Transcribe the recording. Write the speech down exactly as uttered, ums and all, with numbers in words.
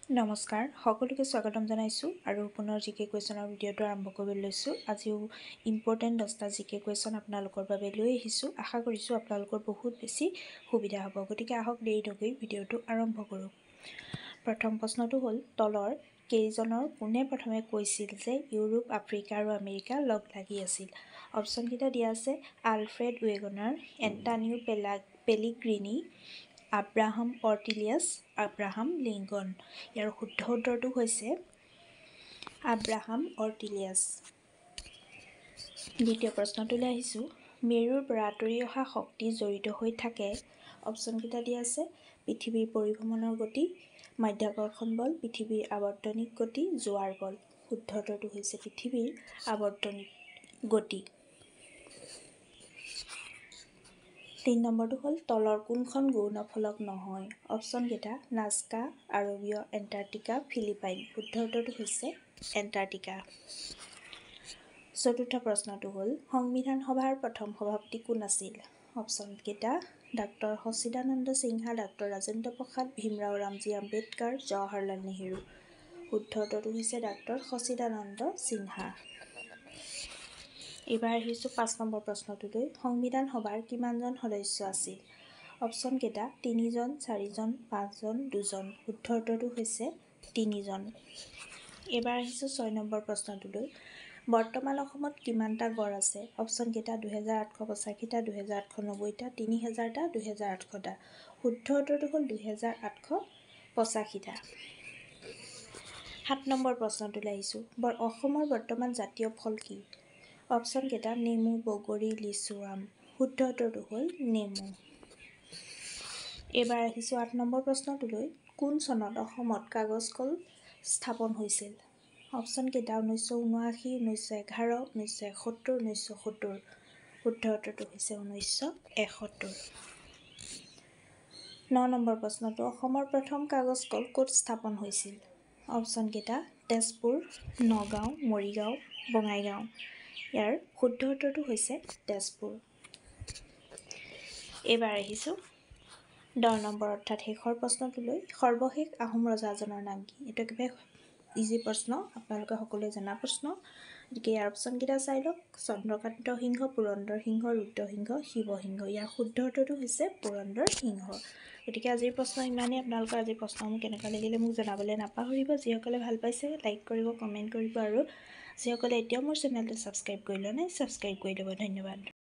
নমস্কাৰ সকলোকে স্বাগতম জনাইছোঁ আৰু পুনৰ জিকে কুৱেশ্যনৰ ভিডিঅ'টো আৰম্ভ কৰিবলৈ লৈছোঁ। আজিও ইম্পৰ্টেণ্ট দহটা জিকে কুৱেশ্যন আপোনালোকৰ বাবে লৈ আহিছোঁ। আশা কৰিছোঁ আপোনালোকৰ বহুত বেছি সুবিধা হ'ব। গতিকে আহক দেৰি নকৰি ভিডিঅ'টো আৰম্ভ কৰোঁ। প্ৰথম প্ৰশ্নটো হ'ল তলৰ কেইজনৰ কোনে প্ৰথমে কৈছিল যে ইউৰোপ, আফ্ৰিকা আৰু আমেৰিকা লগ লাগি আছিল? অপশ্যনকেইটা দিয়া আছে Alfred Wagner, Antonio Pela Pellegrini, Abraham Ortelius, Abraham Lincoln. ইয়াৰ শুদ্ধ উত্তৰটো হৈছে আব্ৰাহাম অৰ্টিলিয়াছ। দ্বিতীয় প্ৰশ্নটোলৈ আহিছোঁ। মেৰুৰ পৰা আঁতৰি অহা শক্তি জড়িত হৈ থাকে। অপশ্যনকেইটা দিয়া আছে পৃথিৱীৰ পৰিভ্ৰমণৰ গতি, মাধ্যাকৰ্ষণ বল, পৃথিৱীৰ আৱৰ্তনিক গতি, জোৱাৰ বল। শুদ্ধ উত্তৰটো হৈছে পৃথিৱীৰ আৱৰ্তনিক গতি। তিনি নম্বৰটো হ'ল তলৰ কোনখন গৌণ ফলক নহয়? অপশ্যনকেইটা নাজকা, আৰবীয় এণ্টাৰ্কটিকা, ফিলিপাইন। শুদ্ধ উত্তৰটো হৈছে এণ্টাৰ্কটিকা। চতুৰ্থ প্ৰশ্নটো হ'ল সংবিধান সভাৰ প্ৰথম সভাপতি কোন আছিল? অপশ্যনকেইটা ডাক্তৰ সচিদানন্দ সিনহা, ডাক্তৰ ৰাজেন্দ্ৰ প্ৰসাদ, ভীমৰাও ৰামজী আম্বেদকাৰ, জৱাহৰলাল নেহৰু। শুদ্ধ উত্তৰটো হৈছে ডাক্তৰ সচিদানন্দ সিনহা। এইবাৰ আহিছোঁ পাঁচ নম্বৰ প্ৰশ্নটোলৈ। সংবিধান সভাৰ কিমানজন সদস্য আছিল? অপশ্যনকেইটা তিনিজন, চাৰিজন, পাঁচজন, দুজন। শুদ্ধ উত্তৰটো হৈছে তিনিজন। এইবাৰ আহিছোঁ ছয় নম্বৰ প্ৰশ্নটোলৈ। বৰ্তমান অসমত কিমানটা গড় আছে? অপশ্যনকেইটা দুহেজাৰ আঠশ পঁচাশীটা, দুহেজাৰ আঠশ নব্বৈটা, তিনি হেজাৰটা, দুহেজাৰ আঠশটা। শুদ্ধ উত্তৰটো হ'ল দুহেজাৰ আঠশ পঁচাশীটা। সাত নম্বৰ প্ৰশ্নটোলৈ আহিছোঁ। বৰ অসমৰ বৰ্তমান জাতীয় ফল কি? অপশ্যনকেইটা নেমু, বগৰী, লিচু, আম। শুদ্ধ উত্তৰটো হ'ল নেমু। এইবাৰ আহিছোঁ আঠ নম্বৰ প্ৰশ্নটোলৈ। কোন চনত অসমত কাগজ কল স্থাপন হৈছিল? অপশ্যনকেইটা ঊনৈছশ ঊনাশী, ঊনৈছশ এঘাৰ, ঊনৈছশ এসত্তৰ, ঊনৈছশ সত্তৰ। শুদ্ধ উত্তৰটো হৈছে ঊনৈছশ এসত্তৰ। ন নম্বৰ প্ৰশ্নটো অসমৰ প্ৰথম কাগজ কল ক'ত স্থাপন হৈছিল? অপশ্যনকেইটা তেজপুৰ, নগাঁও, মৰিগাঁও, বঙাইগাঁও। ইয়াৰ শুদ্ধ উত্তৰটো হৈছে তেজপুৰ। এইবাৰ আহিছোঁ দহ নম্বৰ অৰ্থাৎ শেষৰ প্ৰশ্নটোলৈ। সৰ্বশেষ আহোম ৰজাজনৰ নাম কি? এইটো একেবাৰে ইজি প্ৰশ্ন, আপোনালোকে সকলোৱে জনা প্ৰশ্ন। গতিকে ইয়াৰ অপশ্যনকেইটা চাই লওক। চন্দ্ৰকান্ত সিংহ, পুৰন্দৰ সিংহ, ৰুদ্ৰসিংহ, শিৱসিংহ। ইয়াৰ শুদ্ধ উত্তৰটো হৈছে পুৰন্দৰ সিংহ। গতিকে আজিৰ প্ৰশ্ন ইমানেই। আপোনালোকৰ আজিৰ প্ৰশ্নসমূহ কেনেকুৱা লাগিলে মোক জনাবলৈ নাপাহৰিব। যিসকলে ভাল পাইছে লাইক কৰিব, কমেণ্ট কৰিব আৰু যিসকলে এতিয়াও মোৰ চেনেলটো ছাবস্ক্ৰাইব কৰি লোৱা নাই ছাবস্ক্ৰাইব কৰি ল'ব। ধন্যবাদ।